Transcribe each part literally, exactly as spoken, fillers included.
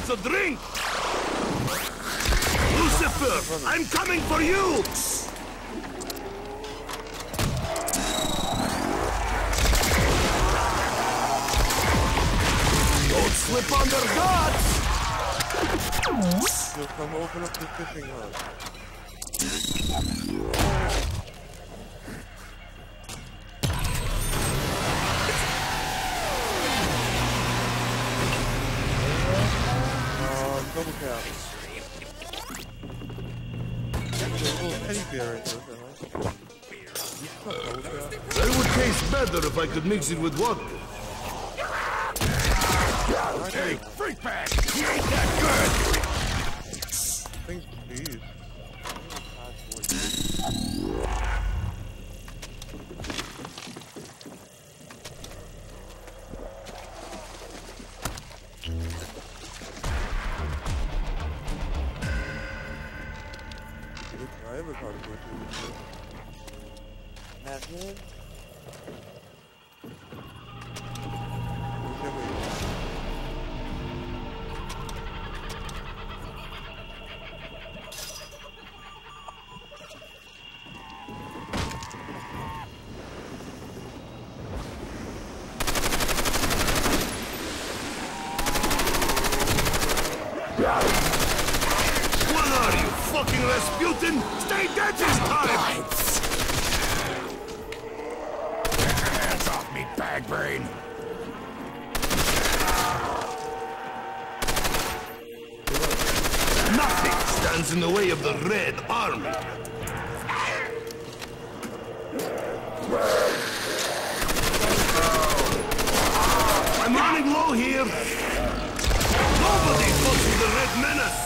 wants a drink? Lucifer, I'm coming for you! Don't slip on their guts! You'll come open up the fishing hut. Um, double cap. There's a little teddy bear right there, huh? That would taste better if I could mix it with vodka. Hey, freak bag! He ain't that good! Thanks, please. I have a card for you. That's good. What are you, fucking Rasputin? Stay dead this time! Hands off me, bag brain! Nothing stands in the way of the Red Army. I'm running low here. Nobody fucks with the Red Menace.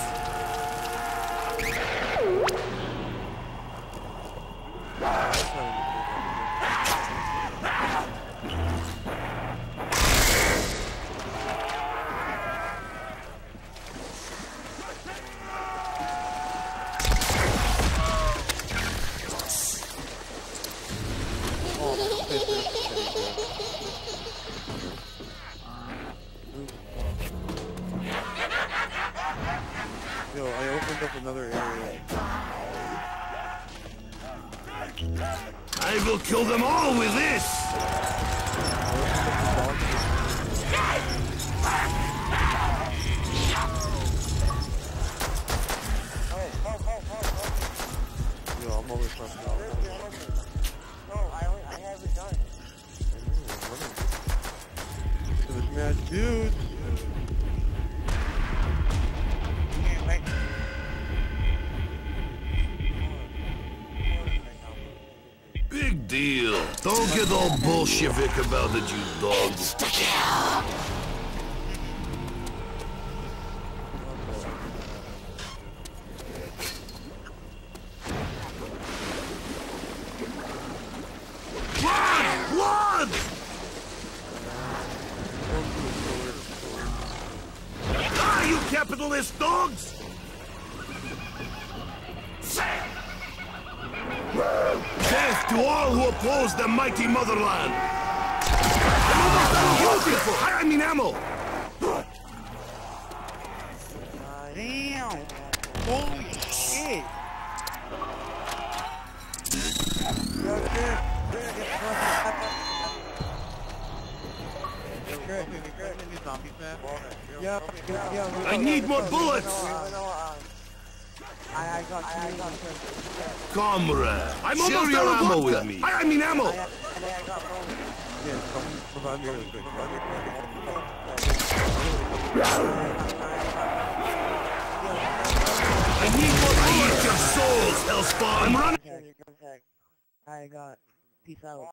Yo, I opened up another area. I will kill them all with this! Yo, I'm always trying to No, I, only, I haven't done it. This mad dude. Big deal. Don't get all Bolshevik about it, you dog. Blood! Blood! Ah, you capitalist dogs! Death to all who oppose the mighty motherland! I'm almost out of beautiful! I mean ammo! Damn! Holy shit! I need more bullets! I, I got, I, I got, Comrade, I'm almost out of ammo with me. I, I mean ammo. I, I, I got Yeah, come provide me really quick. Provide me really quick. I need more bullets. I eat your souls, Hellspawn. I'm running. I got, peace out.